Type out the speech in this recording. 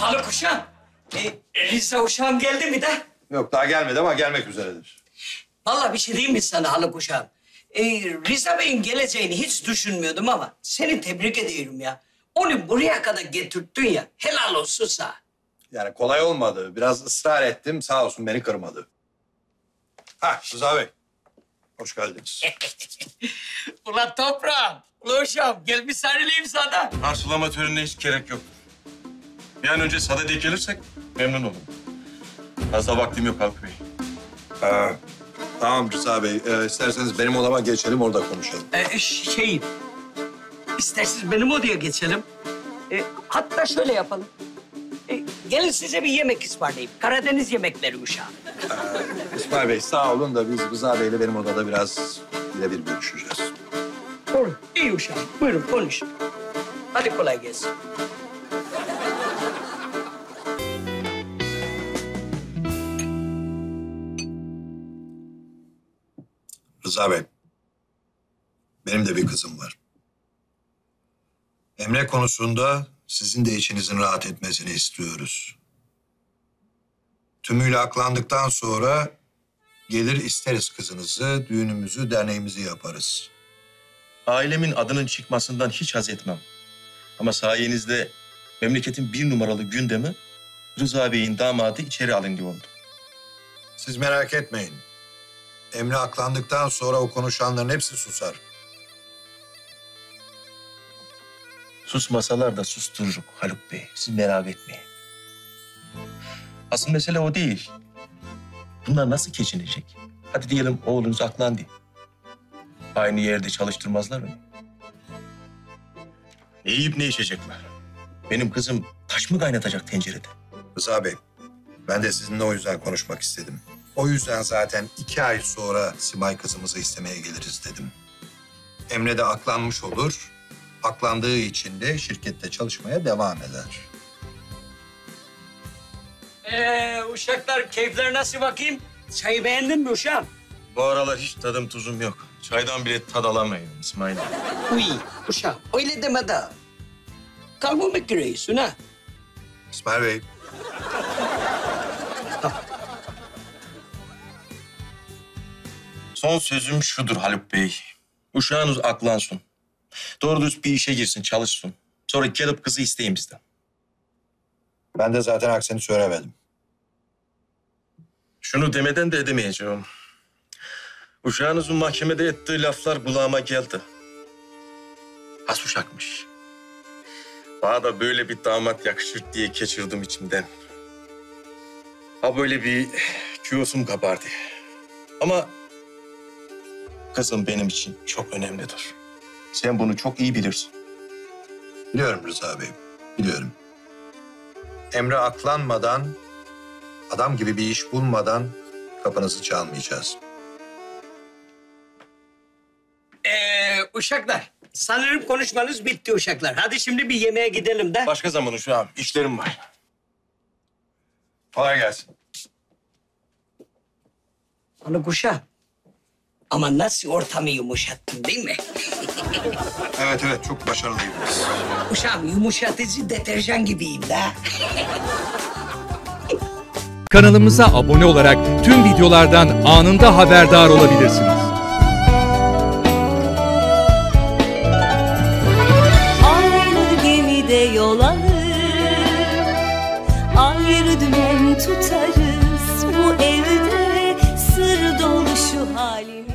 Haluk uşağım. Rıza uşağım geldi mi de? Yok daha gelmedi ama gelmek üzeredir. Vallahi bir şey diyeyim mi sana Haluk uşağım? Rıza Bey'in geleceğini hiç düşünmüyordum ama seni tebrik ediyorum ya. Onu buraya kadar getirttin ya. Helal olsun sana. Yani kolay olmadı. Biraz ısrar ettim. Sağ olsun beni kırmadı. Ha Rıza Bey. Hoş geldiniz. Ulan toprağım, ulan uşağım gel bir sarılayım sana. Karşılama törenine hiç gerek yok. Bir an önce sadede gelirsek memnun olurum. Fazla vaktim yok Haluk Bey. Tamam Rıza Bey. İsterseniz benim odama geçelim orada konuşalım. İsterseniz benim odaya geçelim. Hatta şöyle yapalım. Gelin size bir yemek ısmarlayayım. Karadeniz yemekleri uşağım. İsmail Bey sağ olun da biz Rıza Bey'le benim odada biraz birebir görüşeceğiz. Olur, iyi uşağım. Buyurun konuş. Hadi kolay gelsin. Rıza Bey, benim de bir kızım var. Emre konusunda sizin de içinizin rahat etmesini istiyoruz. Tümüyle aklandıktan sonra gelir isteriz kızınızı, düğünümüzü, derneğimizi yaparız. Ailemin adının çıkmasından hiç haz etmem. Ama sayenizde memleketin 1 numaralı gündemi Rıza Bey'in damadı içeri alındı oldu. Siz merak etmeyin. Emre aklandıktan sonra o konuşanların hepsi susar. Susmasalar da sustururuk Haluk Bey. Siz merak etmeyin. Asıl mesele o değil. Bunlar nasıl geçinecek? Hadi diyelim oğlunuz aklandı. Aynı yerde çalıştırmazlar mı? Ne yiyip ne içecekler? Benim kızım taş mı kaynatacak tencerede? Rıza Bey, ben de sizinle o yüzden konuşmak istedim. O yüzden zaten 2 ay sonra Simay kızımızı istemeye geliriz dedim. Emre de aklanmış olur. Aklandığı için de şirkette çalışmaya devam eder. Uşaklar keyifler nasıl bakayım? Çayı beğendin mi uşağım? Bu aralar hiç tadım tuzum yok. Çaydan bile tad alamıyorum İsmail. Uy uşağım öyle deme de. Kalmamak gereğisin ha. İsmail Bey, Son sözüm şudur Haluk Bey. Uşağınız aklansın. Doğru düz bir işe girsin, çalışsın. Sonra gelip kızı isteyin bizden. ben de zaten aksini söylemedim. Şunu demeden de edemeyeceğim. Uşağınızın mahkemede ettiği laflar kulağıma geldi. Has uşakmış. Bana da böyle bir damat yakışır diye geçirdim içimden. Ha böyle bir küyosum kabardı. Ama kızım benim için çok önemlidir. Sen bunu çok iyi bilirsin. Biliyorum Rıza Bey, biliyorum. Emre aklanmadan, adam gibi bir iş bulmadan kapınızı çalmayacağız. Uşaklar sanırım konuşmanız bitti uşaklar. Hadi şimdi bir yemeğe gidelim de. Başka zaman uşağım, işlerim var. Kolay gelsin. Haluk uşağım. Ama nasıl ortamı yumuşattın değil mi? Evet, çok başarılıydınız. Uşağım yumuşatıcı deterjan gibiyim de. Kanalımıza abone olarak tüm videolardan anında haberdar olabilirsiniz. Aynı gemide yol alır, ayrı dümen tutarız. Bu evde sır dolu şu halimiz.